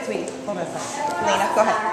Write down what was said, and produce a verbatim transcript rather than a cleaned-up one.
Sweetie, hold on a second. Lena, go ahead.